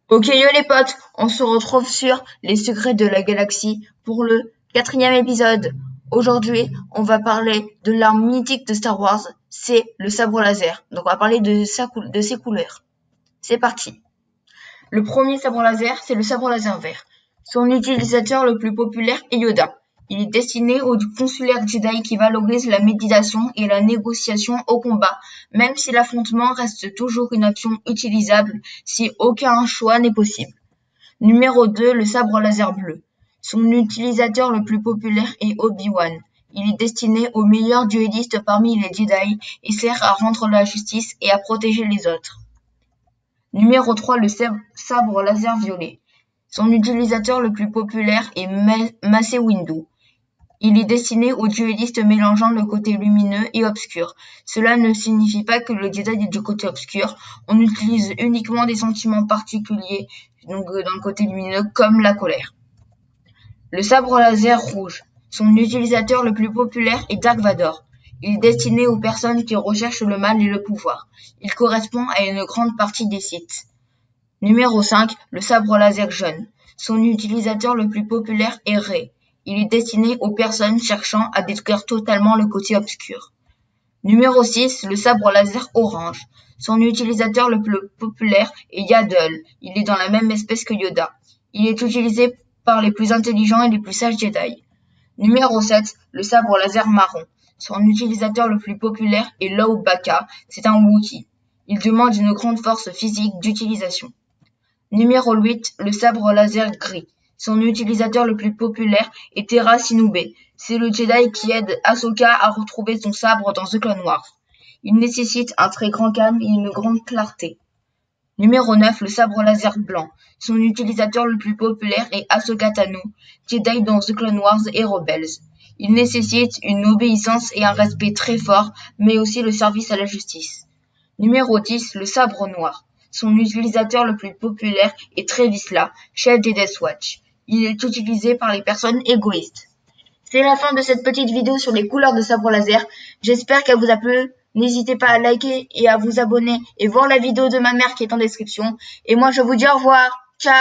Ok yo les potes, on se retrouve sur les secrets de la galaxie pour le 4e épisode. Aujourd'hui, on va parler de l'arme mythique de Star Wars, c'est le sabre laser. Donc on va parler de ses couleurs. C'est parti. Le premier sabre laser, c'est le sabre laser vert. Son utilisateur le plus populaire est Yoda. Il est destiné aux consulaires Jedi qui valorisent la méditation et la négociation au combat, même si l'affrontement reste toujours une option utilisable si aucun choix n'est possible. Numéro 2, le sabre laser bleu. Son utilisateur le plus populaire est Obi-Wan. Il est destiné aux meilleurs duellistes parmi les Jedi et sert à rendre la justice et à protéger les autres. Numéro 3, le sabre laser violet. Son utilisateur le plus populaire est Mace Windu. Il est destiné aux duellistes mélangeant le côté lumineux et obscur. Cela ne signifie pas que le Jedi est du côté obscur. On utilise uniquement des sentiments particuliers, donc dans le côté lumineux, comme la colère. Le sabre laser rouge. Son utilisateur le plus populaire est Dark Vador. Il est destiné aux personnes qui recherchent le mal et le pouvoir. Il correspond à une grande partie des Sith. Numéro 5, le sabre laser jaune. Son utilisateur le plus populaire est Rey. Il est destiné aux personnes cherchant à détruire totalement le côté obscur. Numéro 6, le sabre laser orange. Son utilisateur le plus populaire est Yaddle. Il est dans la même espèce que Yoda. Il est utilisé par les plus intelligents et les plus sages Jedi. Numéro 7, le sabre laser marron. Son utilisateur le plus populaire est Low Baka. C'est un Wookiee. Il demande une grande force physique d'utilisation. Numéro 8, le sabre laser gris. Son utilisateur le plus populaire est Tera Sinube. C'est le Jedi qui aide Ahsoka à retrouver son sabre dans The Clone Wars. Il nécessite un très grand calme et une grande clarté. Numéro 9, le sabre laser blanc. Son utilisateur le plus populaire est Ahsoka Tano, Jedi dans The Clone Wars et Rebels. Il nécessite une obéissance et un respect très fort, mais aussi le service à la justice. Numéro 10, le sabre noir. Son utilisateur le plus populaire est Trevisla, chef des Death Watch. Il est utilisé par les personnes égoïstes. C'est la fin de cette petite vidéo sur les couleurs de sabre laser. J'espère qu'elle vous a plu. N'hésitez pas à liker et à vous abonner et voir la vidéo de ma mère qui est en description. Et moi je vous dis au revoir.